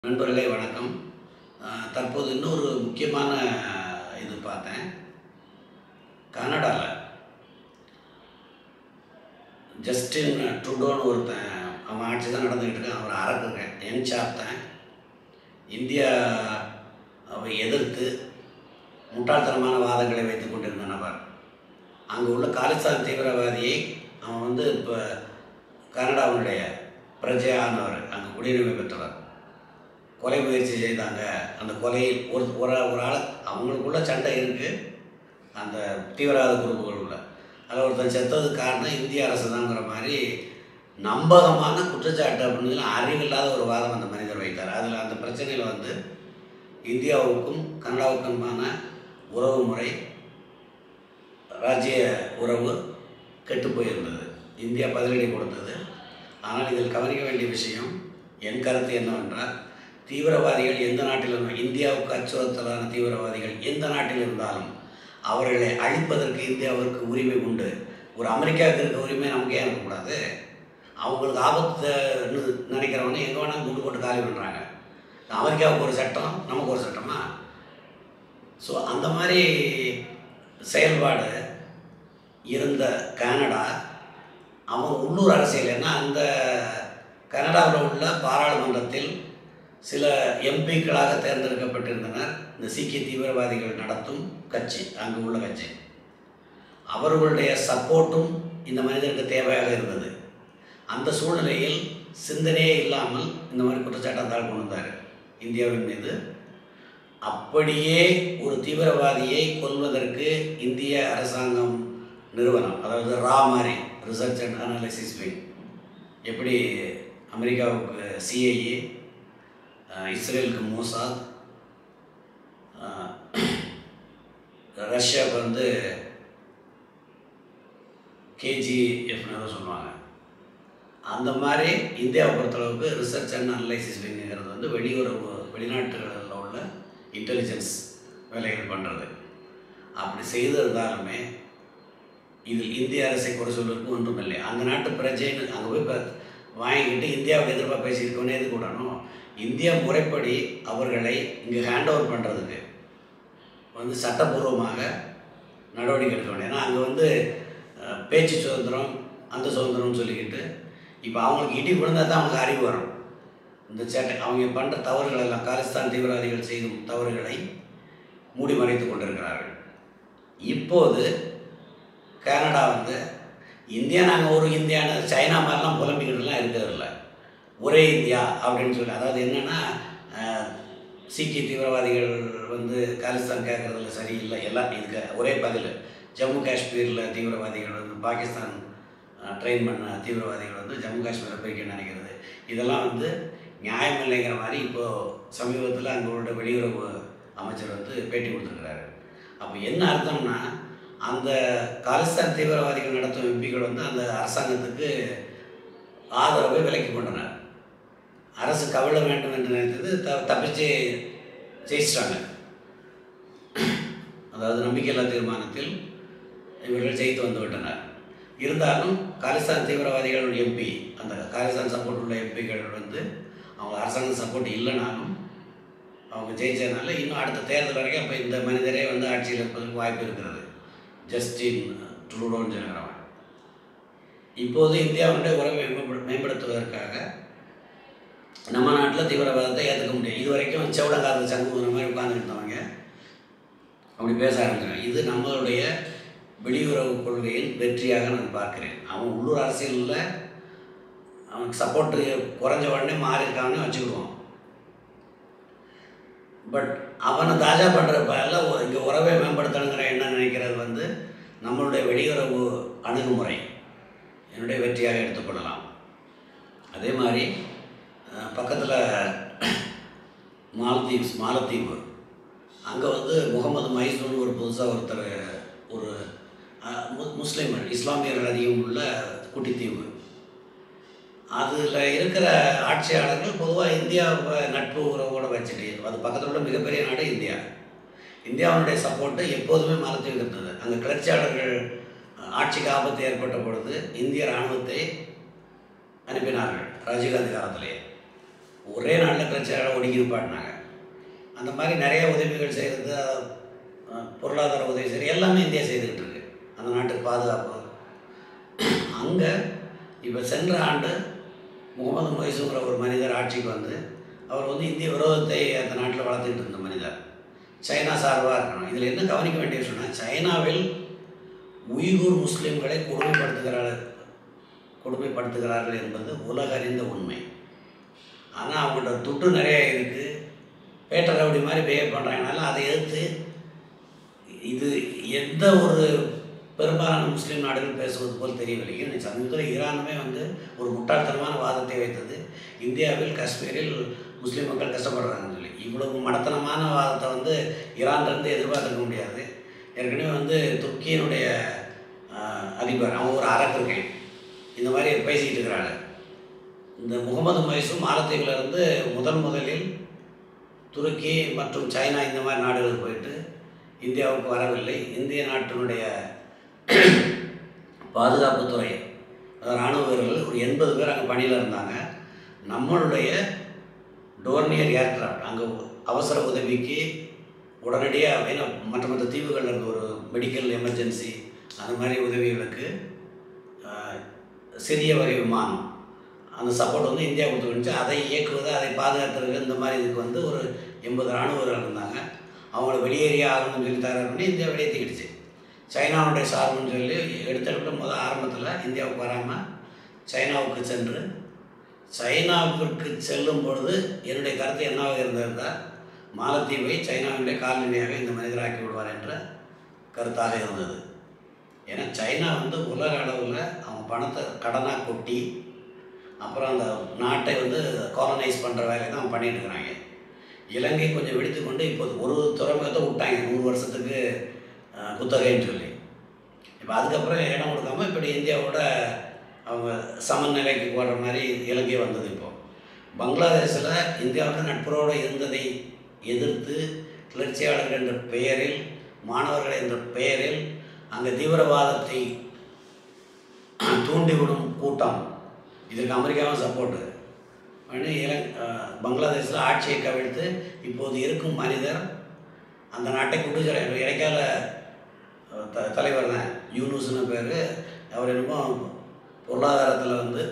நண்பர்களே வணக்கம். தற்போது இன்னொரு முக்கியமான இது பார்த்தேன். கனடால ஜஸ்டின் ட்ரூடோன்னு ஒருத்தன், அவன் ஆட்சி தான் நடந்துக்கிட்டு இருக்கான். அவன் அரக்குங்க யங் சாப் தான். இந்தியாவை எதிர்த்து முட்டாள்தனமான வாதங்களை வைத்து கொண்டிருந்த நபர். அங்கே உள்ள காலிஸ்தான் தீவிரவாதியை அவன் இப்போ கனடாவுடைய பிரஜையானவர், அங்கே குடியுரிமை பெற்றவர், கொலை முயற்சி செய்தாங்க. அந்த கொலையில் ஒரு ஆள் அவங்களுக்குள்ள சண்டை இருக்குது, அந்த தீவிரவாத குரூப்புகளுக்குள்ள. அதில் ஒருத்தன் செத்ததுக்கு காரணம் இந்திய அரசு தான்ங்கிற மாதிரி நம்பகமான குற்றச்சாட்டு அப்படின்னு அறிவில்லாத ஒரு வாதம் அந்த மனிதர் வைத்தார். அதில் அந்த பிரச்சனையில் இந்தியாவுக்கும் கனடாவுக்குமான உறவு முறை, ராஜ்ய உறவு கெட்டு போயிருந்தது. இந்தியா பதிலடி கொடுத்தது. ஆனால் இதில் கவனிக்க வேண்டிய விஷயம், என் கருத்து என்னவென்றால், தீவிரவாதிகள் எந்த நாட்டில், இந்தியாவுக்கு அச்சுறுத்தலான தீவிரவாதிகள் எந்த நாட்டில் இருந்தாலும் அவர்களை அழிப்பதற்கு இந்தியாவிற்கு உரிமை உண்டு. ஒரு அமெரிக்காவுக்கு இருக்க உரிமை நமக்கு ஏன் இருக்கக்கூடாது? அவங்களுக்கு ஆபத்து நினைக்கிறவங்க எங்கே வேணாலும் குண்டு போட்டு காலி பண்ணுறாங்க. அமெரிக்காவுக்கு ஒரு சட்டம், நமக்கு ஒரு சட்டமா? ஸோ அந்த மாதிரி செயல்பாடு இருந்த கனடா, அவங்க உள்ளூர் அரசியல் என்ன, அந்த கனடாவில் உள்ள பாராளுமன்றத்தில் சில எம்பிக்களாக தேர்ந்தெடுக்கப்பட்டிருந்தனர். இந்த சீக்கிய தீவிரவாதிகள் நடத்தும் கட்சி, அங்கு உள்ள கட்சி, அவர்களுடைய சப்போர்ட்டும் இந்த மனிதனுக்கு தேவையாக இருந்தது. அந்த சூழ்நிலையில் சிந்தனையே இல்லாமல் இந்த மாதிரி குற்றச்சாட்டத்தால் கொண்டு வந்தார் இந்தியாவின் மீது. அப்படியே ஒரு தீவிரவாதியை கொல்வதற்கு இந்திய அரசாங்கம் நிறுவனம், அதாவது ரா மாதிரி ரிசர்ச் அண்ட் அனாலிசிஸ் விங், எப்படி அமெரிக்காவுக்கு சிஐஏ, இஸ்ரேலுக்கு மோசாத், ரஷ்யாவுக்கு கேஜிஎஃப்னு சொல்லுவாங்க, அந்த மாதிரி இந்தியாவை பொறுத்தளவுக்கு ரிசர்ச் அண்ட் அனலைசிஸ் விங்கிறது வெளிநாட்டுகளில் உள்ள இன்டெலிஜென்ஸ் வேலைகள் பண்ணுறது. அப்படி செய்திருந்தாலுமே இதில் இந்திய அரசை குறை சொல்வதற்கு ஒன்றும் இல்லை. அந்த நாட்டு பிரஜைன்னு அங்கே போய் வாங்கிக்கிட்டு இந்தியாவுக்கு எதிர்ப்பாக பேசியிருக்கோன்னே எது கூடணும். இந்தியா முறைப்படி அவர்களை இங்கே ஹேண்ட் ஓவர் பண்ணுறதுக்கு சட்டப்பூர்வமாக நடவடிக்கை எடுக்க வேண்டும். ஏன்னா அங்கே பேச்சு சுதந்திரம், அந்த சுதந்திரம்னு சொல்லிக்கிட்டு இப்போ அவங்களுக்கு இடி விழுந்தால் தான் அவங்களுக்கு அறிவு வரும். இந்த சேட்டை அவங்க பண்ணுற தவறுகள் எல்லாம், காலிஸ்தான் தீவிரவாதிகள் செய்யும் தவறுகளை மூடி மறைத்து கொண்டிருக்கிறார்கள். இப்போது கனடா இந்தியா, நாங்கள் ஒரு இந்தியான்னு சைனா மாதிரிலாம் புலம்பிக்கிட்டுலாம் இருக்கிறதில்ல, ஒரே இந்தியா அப்படின்னு சொல்லி. அதாவது என்னென்னா, சீக்கிய தீவிரவாதிகள் காலிஸ்தான் கேட்குறதுல சரியில்லை, எல்லாம் இதுக்கு ஒரே பதில். ஜம்மு காஷ்மீரில் தீவிரவாதிகள் பாகிஸ்தான் ட்ரெயின் பண்ண தீவிரவாதிகள் ஜம்மு காஷ்மீரை பிரிக்க நினைக்கிறது, இதெல்லாம் நியாயம் இல்லைங்கிற மாதிரி இப்போது சமீபத்தில் அங்கே வெளியுறவு அமைச்சர் பேட்டி கொடுத்துருக்கிறாரு. அப்போ என்ன அர்த்தம்னா, அந்த காலிஸ்தான் தீவிரவாதிகள் நடத்தும் எம்பிகள் அந்த அரசாங்கத்துக்கு ஆதரவை விலக்கி கொண்டனர். அரசு கவிழ வேண்டும் என்று நினைத்தது தப்பிச்சு ஜெயிச்சிட்டாங்க. அதாவது நம்பிக்கையில்லா தீர்மானத்தில் இவர்கள் ஜெயித்து வந்து விட்டனர். இருந்தாலும் காலிஸ்தான் தீவிரவாதிகள் எம்பி, அந்த காலிஸ்தான் சப்போர்ட் உள்ள எம்பிகள் அவங்க அரசாங்க சப்போர்ட் இல்லைனாலும் அவங்க ஜெயிச்சதுனால இன்னும் அடுத்த தேர்தல் வரைக்கும் அப்போ இந்த மனிதரே ஆட்சியில் இருப்பதற்கு வாய்ப்பு இருக்கிறது. ஜஸ்டின் ட்ரூடோன்னு சொல்கிறவன் இப்போது இந்தியாவுடைய உறவை மேம்படுத்துவதற்காக நம்ம நாட்டில் தீவிரவாதத்தை ஏற்றுக்க முடியும். இது வரைக்கும் செவடங்காத சண்முகன மாதிரி உட்கார்ந்துருந்தவங்க அப்படி பேச ஆரம்பிக்கிறாங்க. இது நம்மளுடைய வெளியுறவு கொள்கையின் வெற்றியாக நான் பார்க்குறேன். அவன் உள்ளூர் அரசியலில் அவனுக்கு சப்போர்ட்டு குறைஞ்ச உடனே மாறியிருக்கான்னு வச்சுக்கிடுவோம். பட் அவனை தாஜா பண்ணுறப்பெல்லாம் இங்கே உறவை மேம்படுத்தணுங்கிற எண்ணம் நினைக்கிறது நம்மளுடைய வெளியுறவு அணுகுமுறை என்னுடைய வெற்றியாக எடுத்துக்கொள்ளலாம். அதே மாதிரி பக்கத்தில் மாலத்தீவு, அங்கே முகமது மைசூன் ஒரு புதுசாக ஒருத்தர், ஒரு முஸ்லீம்கள் இஸ்லாமியர்கள் அதிகம் உள்ள குட்டித்தீவு, அதில் இருக்கிற ஆட்சியாளர்கள் பொதுவாக இந்தியாவை நட்பு உறவோடு வச்சுட்டு, அது பக்கத்தில் உள்ள மிகப்பெரிய நாடு இந்தியா. இந்தியாவுடைய சப்போர்ட்டு எப்போதுமே மாலத்தீவுக்கு இருந்தது. அங்கே கிளர்ச்சியாளர்கள் ஆட்சிக்கு ஆபத்து ஏற்பட்ட பொழுது இந்திய இராணுவத்தை அனுப்பினார்கள் ராஜீவ்காந்தி காலத்திலேயே. ஒரே நாளில் கிளர்ச்சியாளரை ஒடுக்கி நிப்பாட்டினாங்க. அந்த மாதிரி நிறைய உதவிகள் செய்கிறது, பொருளாதார உதவி செய்கிறது எல்லாமே இந்தியா செய்துக்கிட்டு இருக்கு. அந்த நாட்டுக்கு பாதுகாப்பு. அங்கே இப்போ சென்ற ஆண்டு முகமது மொய்ஸுங்கிற ஒரு மனிதர் ஆட்சிக்கு வந்து அவர் வந்து இந்திய விரோதத்தை அந்த நாட்டில் வளர்த்துக்கிட்டு இருந்த மனிதர். சைனா சார்பாக இருக்கணும். இதில் என்ன கவனிக்க வேண்டிய விஷயம்னா, சைனாவில் உய்கூர் முஸ்லீம்களை கொடுமைப்படுத்துகிறார்கள் என்பது உலகறிந்த உண்மை. ஆனால் அவங்கள்ட்ட துட்டு நிறைய இருக்குது, பேட்டர் ரவுடி மாதிரி பிஹேவ் பண்ணுறாங்கனால அதை எதிர்த்து இது எந்த ஒரு பெரும்பாலான முஸ்லீம் நாடுகள் பேசுவது போல் தெரியவில்லை. இன்னும் சமீபத்தில் ஈரானுமே வந்து ஒரு முட்டாள்தனமான வாதத்தை வைத்தது, இந்தியாவில் காஷ்மீரில் முஸ்லீம் மக்கள் கஷ்டப்படுறாங்கன்னு சொல்லி. இவ்வளவு மடத்தனமான வாதத்தை வந்து ஈரான்லேருந்து எதிர்பார்த்துக்க முடியாது. ஏற்கனவே வந்து துர்க்கியினுடைய அதிபர் அவன் ஒரு அரக்கன் இந்த மாதிரி பேசிக்கிட்டு இருக்கிறாங்க. இந்த முகமது மொய்ஸும் மாலத்தீவிலிருந்து முதலில் துருக்கி மற்றும் சைனா இந்த மாதிரி நாடுகளுக்கு போயிட்டு இந்தியாவுக்கு வரவில்லை. இந்திய நாட்டினுடைய பாதுகாப்புத்துறை இராணுவ வீரர்கள் ஒரு 80 பேர் அங்கே பணியில் இருந்தாங்க. நம்மளுடைய டோர்னியர் ஏர்கிராஃப்ட் அங்கே அவசர உதவிக்கு உடனடியாக ஏன்னா மற்ற தீவுகளில் இருந்த ஒரு மெடிக்கல் எமர்ஜென்சி அந்த மாதிரி உதவிகளுக்கு சிறிய வகை விமானம் அந்த சப்போர்ட் வந்து இந்தியா கொடுத்துருந்துச்சு. அதை இயக்குவது, அதை பாதுகாத்துறது, இந்த மாதிரி இதுக்கு வந்து ஒரு 80 இராணுவ வீரர்கள் இருந்தாங்க. அவங்கள வெளியேறிய ஆகணும்னு சொல்லி தயார் பண்ணி இந்தியா வெளியேற்றிக்கிடுச்சு. சைனாவுடைய சார்புன்னு சொல்லி எடுத்துக்கிட்ட ஆரம்பத்தில் இந்தியாவுக்கு வராமல் சைனாவுக்கு சென்று, சைனாவிற்கு செல்லும் பொழுது என்னுடைய கருத்து என்னவாக இருந்திருந்தால் மாலத்தீவை சைனாவினுடைய காலனியாக இந்த மனிதர் ஆக்கி விடுவார் என்ற கருத்தாக இருந்தது. ஏன்னா சைனா வந்து உலக அளவில் அவங்க பணத்தை கடனாக கொட்டி அப்புறம் அந்த நாட்டை வந்து காலனைஸ் பண்ணுற வேலையை தான் அவங்க பண்ணிட்டு இருக்கிறாங்க. இலங்கை கொஞ்சம் வெடித்து கொண்டு இப்போது ஒரு துறைமுகத்தை விட்டாங்க 100 வருஷத்துக்கு குத்தகைன்னு சொல்லி. இப்போ அதுக்கப்புறம் இடம் கொடுக்காமல் இப்படி இந்தியாவோட அவங்க சமநிலைக்கு போடுற மாதிரி இலங்கை வந்தது. இப்போது பங்களாதேஷில் இந்தியாவோட நட்புறவோடு இருந்ததை எதிர்த்து கிளர்ச்சியாளர்கள் என்ற பெயரில், மாணவர்கள் என்ற பெயரில் அங்கே தீவிரவாதத்தை தூண்டிவிடும் கூட்டம், இதற்கு அமெரிக்காவும் சப்போர்ட்டு பண்ணி பங்களாதேஷில் ஆட்சியை கவிழ்த்து இப்போது இருக்கும் மனிதர் அந்த நாட்டை கூட்டுச்சலை இடைக்கால தலைவர் தான், யூனுஸ்னு பேர். அவர் என்னமோ பொருளாதாரத்தில் வந்து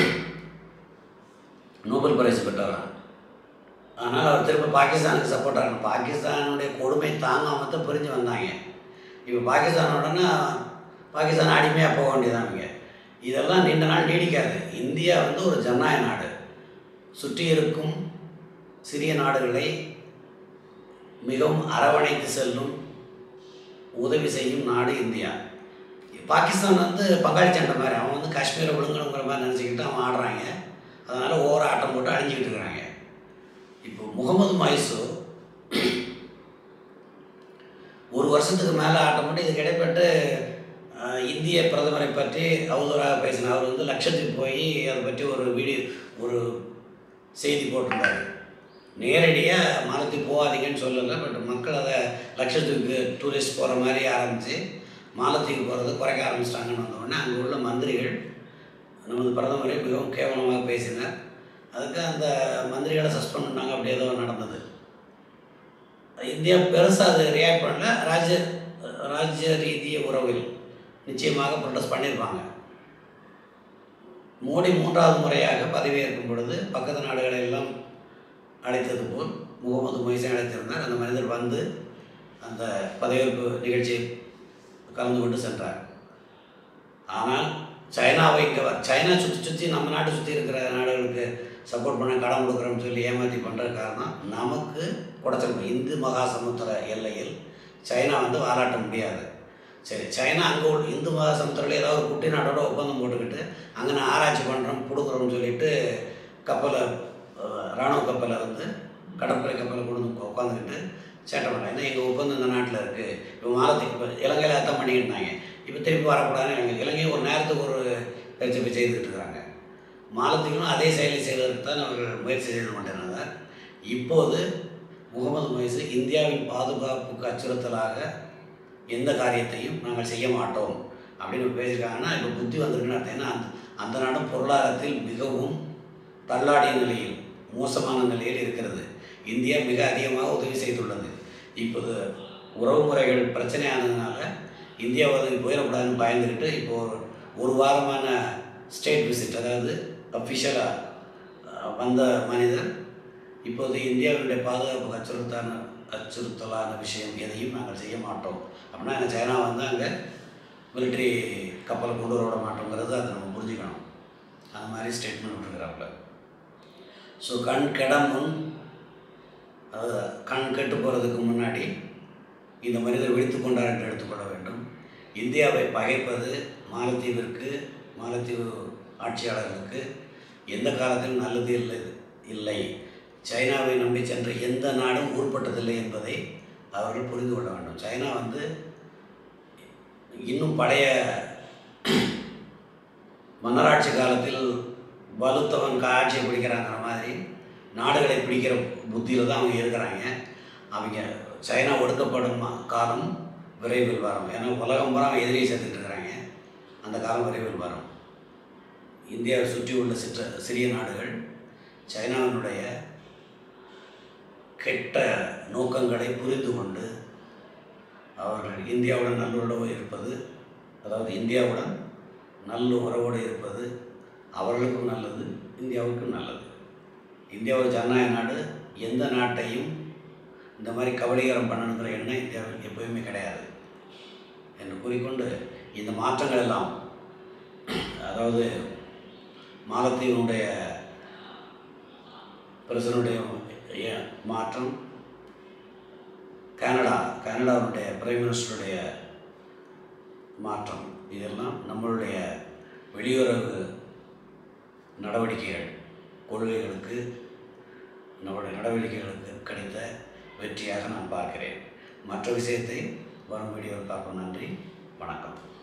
நோபல் பரிசு பெற்றவரான். ஆனால் அவர் திரும்ப பாகிஸ்தானுக்கு சப்போர்ட் ஆகணும். பாகிஸ்தானுடைய கொடுமை தாங்காம தான் பிரிஞ்சு வந்தாங்க. இப்போ பாகிஸ்தானோடனே பாகிஸ்தான் அடிமையாக போக வேண்டியதானுங்க. இதெல்லாம் நீண்ட நாள் நீடிக்காது. இந்தியா வந்து ஒரு ஜனநாயக நாடு. சுற்றி இருக்கும் சிறிய நாடுகளை மிகவும் அரவணைத்து செல்லும், உதவி செய்யும் நாடு இந்தியா. பாகிஸ்தான் வந்து பங்காளி சண்டை மாதிரி, அவன் வந்து காஷ்மீரை விழுங்கணுங்கிற மாதிரி நினச்சிக்கிட்டு அவன் ஆடுறாங்க. அதனால் ஓவர ஆட்டம் போட்டு அழிஞ்சிக்கிட்டு இருக்கிறாங்க. இப்போ முகமது மொய்ஸு ஒரு வருஷத்துக்கு மேலே ஆட்டம் போட்டு இதுக்கு இடைப்பட்டு இந்திய பிரதமரை பற்றி அவதூறாக பேசினார். அவர் வந்து லட்சத்துக்கு போய் அதை பற்றி ஒரு செய்தி போட்டிருந்தார். நேரடியாக மாலத்தீவு போகாதீங்கன்னு சொல்லலை, பட் மக்கள் அதை லட்சத்துக்கு டூரிஸ்ட் போகிற மாதிரி ஆரம்பித்து மாலத்தீவு போகிறத குறைக்க ஆரம்பிச்சிட்டாங்கன்னு வந்தோடனே அங்கே உள்ள மந்திரிகள் நமது பிரதமரை மிகவும் கேவலமாக பேசினார். அதுக்கு அந்த மந்திரிகளை சஸ்பெண்ட் பண்ணாங்க. அப்படி ஏதோ நடந்தது. இந்தியா பெருசாக அது ரியாக்ட் பண்ணல. ராஜ்ய ரீதிய உறவில் நிச்சயமாக ப்ரொடெஸ்ட் பண்ணியிருப்பாங்க. மோடி 3வது முறையாக பதவியேற்கும் பொழுது பக்கத்து நாடுகளை எல்லாம் அழைத்தது போல் முகமது மொய்ஸை அழைத்திருந்தார். அந்த மனிதர் வந்து அந்த பதவியேற்பு நிகழ்ச்சியை கலந்து கொண்டு சென்றார். ஆனால் சைனாவை சைனா சுற்றி நம்ம நாட்டை சுற்றி இருக்கிற நாடுகளுக்கு சப்போர்ட் பண்ண கடன் கொடுக்குறோம்னு சொல்லி ஏமாற்றி பண்ணுற காரணம் நமக்கு குடைச்சல். இந்து மகாசமுத்திர எல்லையில் சைனா வந்து வாலாட்ட முடியாது. சரி, சைனா அங்கே இந்து மகாசமுத்திரத்தில் ஏதாவது ஒரு குட்டி நாட்டோட ஒப்பந்தம் போட்டுக்கிட்டு அங்கே நான் ஆராய்ச்சி பண்ணுறோம் கொடுக்குறோம்னு சொல்லிட்டு கப்பலை, இராணுவ கப்பலை வந்து கடற்படை கப்பலை கொண்டு உட்காந்துக்கிட்டு சேட்டை பண்ணுறாங்க. ஏன்னா எங்கள் ஒப்பந்தம் இந்த நாட்டில் இருக்குது. இப்போ மாலத்தீவு இலங்கையில் அர்த்தம் பண்ணிக்கிட்டு இருந்தாங்க. இப்போ திருப்பி வரக்கூடாதுன்னு இலங்கை ஒரு நேரத்துக்கு ஒரு பேச்சு செய்துக்கிட்டு இருக்கிறாங்க. மாலத்தீவிலும் அதே செயலை செய்வதற்கு தான் அவர்கள் முயற்சி செய்து கொண்டிருந்தார். இப்போது முகமது மொய்ஸ் இந்தியாவின் பாதுகாப்புக்கு அச்சுறுத்தலாக எந்த காரியத்தையும் நாங்கள் செய்ய மாட்டோம் அப்படின்னு பேசியிருக்காங்கன்னா இப்போ புத்தி வந்திருக்குன்னு அர்த்தம். ஏன்னா அந்த நாடும் பொருளாதாரத்தில் மிகவும் தள்ளாடிய நிலையில் மோசமான நிலையில் இருக்கிறது. இந்தியா மிக அதிகமாக உதவி செய்துள்ளது. இப்போது உறவுமுறைகள் பிரச்சனையானதுனால இந்தியாவுக்கு போயிடக்கூடாதுன்னு பயந்துக்கிட்டு இப்போது ஒரு வாரமான ஸ்டேட் விசிட், அதாவது அஃபிஷியலாக வந்த மனிதர் இப்போது இந்தியாவினுடைய பாதுகாப்புக்கு அச்சுறுத்தலான விஷயம் எதையும் நாங்கள் செய்ய மாட்டோம் அப்படின்னா எங்கள் சைனா வந்து அங்கே மிலிட்ரி கப்பலை கொண்டு வர மாட்டோங்கிறது அதை நம்ம புரிஞ்சுக்கணும். அந்த மாதிரி ஸ்டேட்மெண்ட் விட்டுருக்கிறாப்புல. ஸோ கண் கெட முன், அதாவது கண் கெட்டு போகிறதுக்கு முன்னாடி இந்த மனிதர் விழித்து கொண்டார் என்று எடுத்துக்கொள்ள வேண்டும். இந்தியாவை பகைப்பது மாலத்தீவு ஆட்சியாளர்களுக்கு எந்த காலத்திலும் நல்லது இல்லை. சைனாவை நம்பி சென்ற எந்த நாடும் உருப்பட்டதில்லை என்பதை அவர்கள் புரிந்து கொள்ள வேண்டும். சைனா வந்து இன்னும் பழைய மன்னராட்சி காலத்தில் வலுத்தவன் ஆட்சியை பிடிக்கிறாங்கிற மாதிரி நாடுகளை பிடிக்கிற புத்தியில் தான் அவங்க இருக்கிறாங்க. அவங்க சைனா ஒடுக்கப்படும் காலம் விரைவில் வரும். ஏன்னா உலகம் பூரா எதிரியை சேர்த்துட்டு இருக்கிறாங்க. அந்த காலம் விரைவில் வரும். இந்தியாவை சுற்றி உள்ள சிறிய நாடுகள் சைனாவினுடைய கெட்ட நோக்கங்களை புரிந்து கொண்டு அவர்கள் இந்தியாவுடன் நல்லுறவோடு இருப்பது, அதாவது இந்தியாவுடன் நல்ல உறவோடு இருப்பது அவர்களுக்கும் நல்லது, இந்தியாவுக்கும் நல்லது. இந்தியா ஒரு ஜனநாயக நாடு. எந்த நாட்டையும் இந்த மாதிரி கபலீகரம் பண்ணணுங்கிற எண்ணம் இந்தியாவில் எப்போயுமே கிடையாது என்று கூறிக்கொண்டு இந்த மாற்றங்கள் எல்லாம், அதாவது மாலத்தீவுடைய பிரசிடனுடைய மாற்றம், கனடாவுடைய பிரைம் மினிஸ்டருடைய மாற்றம், இதெல்லாம் நம்மளுடைய வெளியுறவு நடவடிக்கைகள், கொள்கைகளுக்கு, நம்முடைய நடவடிக்கைகளுக்கு கிடைத்த வெற்றியாக நான் பார்க்கிறேன். மற்ற விஷயத்தை வரும் வீடியோவில் பார்ப்போம். நன்றி, வணக்கம்.